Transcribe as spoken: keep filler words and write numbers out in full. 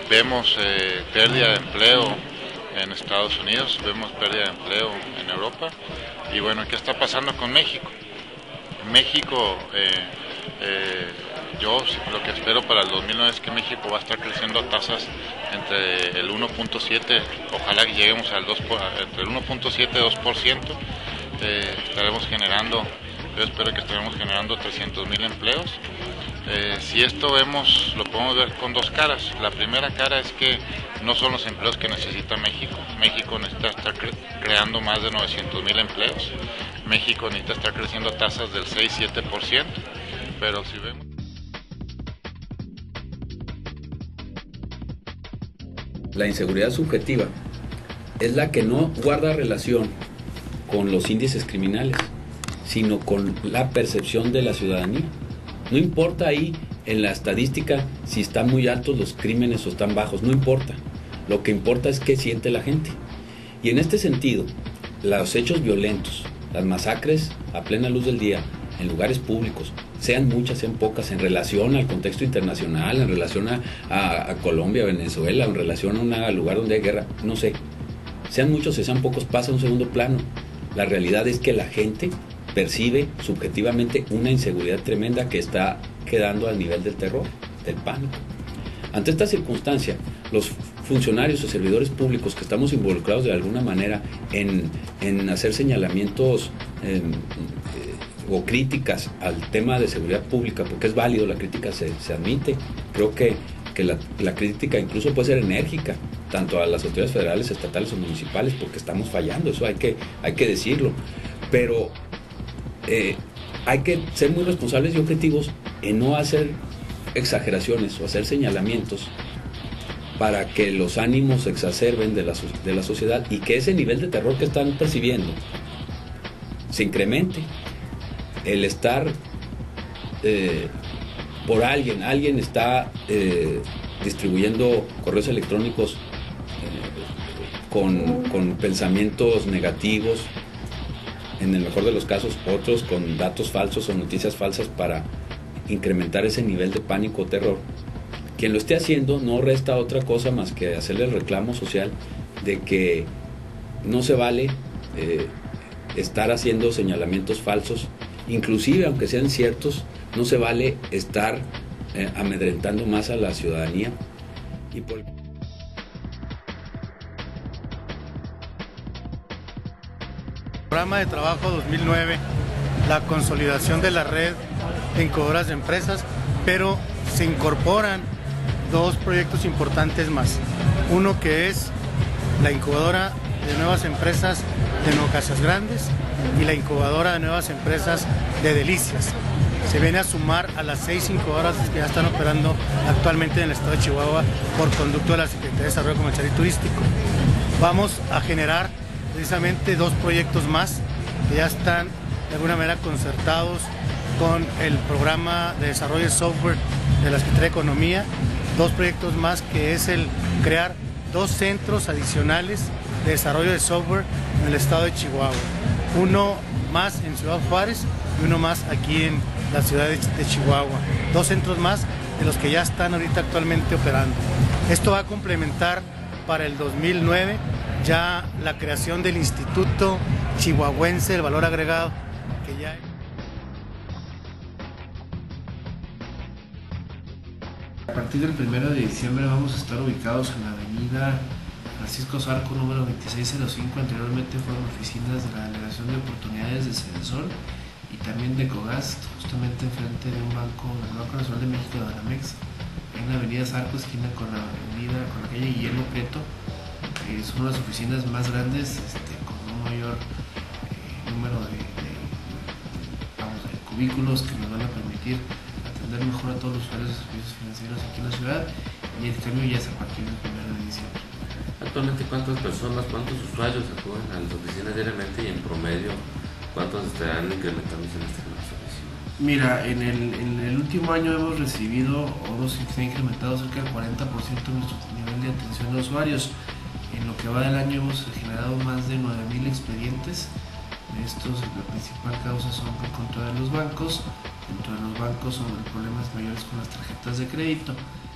vemos eh, pérdida de empleo en Estados Unidos, vemos pérdida de empleo en Europa. Y bueno, ¿qué está pasando con México? México, eh, eh, yo lo que espero para el dos mil nueve es que México va a estar creciendo a tasas entre el uno punto siete, ojalá que lleguemos al dos, entre el uno punto siete y dos por ciento. Eh, estaremos generando, yo espero que estaremos generando trescientos mil empleos. Eh, si esto vemos, lo podemos ver con dos caras. La primera cara es que no son los empleos que necesita México. México necesita estar cre creando más de novecientos mil empleos. México necesita estar creciendo a tasas del seis a siete por ciento. Pero si vemos... La inseguridad subjetiva es la que no guarda relación con los índices criminales, sino con la percepción de la ciudadanía. No importa ahí en la estadística si están muy altos los crímenes o están bajos, no importa. Lo que importa es qué siente la gente. Y en este sentido, los hechos violentos, las masacres a plena luz del día, en lugares públicos, sean muchas, sean pocas, en relación al contexto internacional, en relación a, a, a Colombia, Venezuela, en relación a un lugar donde hay guerra, no sé. Sean muchos, sean pocos, pasa a un segundo plano. La realidad es que la gente percibe subjetivamente una inseguridad tremenda que está quedando al nivel del terror, del pánico. Ante esta circunstancia, los funcionarios o servidores públicos que estamos involucrados de alguna manera en, en hacer señalamientos eh, eh, o críticas al tema de seguridad pública, porque es válido, la crítica se, se admite, creo que, que la, la crítica incluso puede ser enérgica, tanto a las autoridades federales, estatales o municipales, porque estamos fallando, eso hay que, hay que decirlo, pero Eh, hay que ser muy responsables y objetivos en no hacer exageraciones o hacer señalamientos para que los ánimos se exacerben de la, de la sociedad y que ese nivel de terror que están percibiendo se incremente. El estar eh, por alguien, alguien está eh, distribuyendo correos electrónicos eh, con, con pensamientos negativos, en el mejor de los casos, otros con datos falsos o noticias falsas para incrementar ese nivel de pánico o terror. Quien lo esté haciendo no resta otra cosa más que hacerle el reclamo social de que no se vale eh, estar haciendo señalamientos falsos, inclusive aunque sean ciertos, no se vale estar eh, amedrentando más a la ciudadanía. Y por... Programa de trabajo dos mil nueve, la consolidación de la red de incubadoras de empresas, pero se incorporan dos proyectos importantes más. Uno que es la incubadora de nuevas empresas de Nuevo Casas Grandes y la incubadora de nuevas empresas de Delicias. Se viene a sumar a las seis incubadoras que ya están operando actualmente en el estado de Chihuahua por conducto de la Secretaría de Desarrollo Comercial y Turístico. Vamos a generar precisamente dos proyectos más que ya están de alguna manera concertados con el programa de desarrollo de software de la Secretaría de Economía, dos proyectos más que es el crear dos centros adicionales de desarrollo de software en el estado de Chihuahua, uno más en Ciudad Juárez y uno más aquí en la ciudad de, de Chihuahua, dos centros más de los que ya están ahorita actualmente operando. Esto va a complementar para el dos mil nueve ya la creación del Instituto Chihuahuense del Valor Agregado, que ya... A partir del primero de diciembre vamos a estar ubicados en la avenida Francisco Zarco número veintiséis cero cinco, anteriormente fueron oficinas de la Delegación de Oportunidades de Cedesol y también de Cogast, justamente enfrente de un banco, el Banco Nacional de México de Banamex, en la avenida Zarco, esquina con la avenida, con la calle Guillermo Prieto. Eh, son las oficinas más grandes, este, con un mayor eh, número de, de, vamos, de cubículos que nos van a permitir atender mejor a todos los usuarios de servicios financieros aquí en la ciudad, y el cambio ya es a partir del primero de diciembre. Actualmente, ¿cuántas personas, cuántos usuarios acuden a las oficinas diariamente y en promedio cuántos estarán incrementándose en este servicio? Mira, en el, en el último año hemos recibido o se ha incrementado cerca del cuarenta por ciento nuestro nivel de atención de usuarios. En lo que va del año hemos generado más de nueve mil expedientes. De estos, la principal causa son por contra de los bancos. Dentro de los bancos son los problemas mayores con las tarjetas de crédito.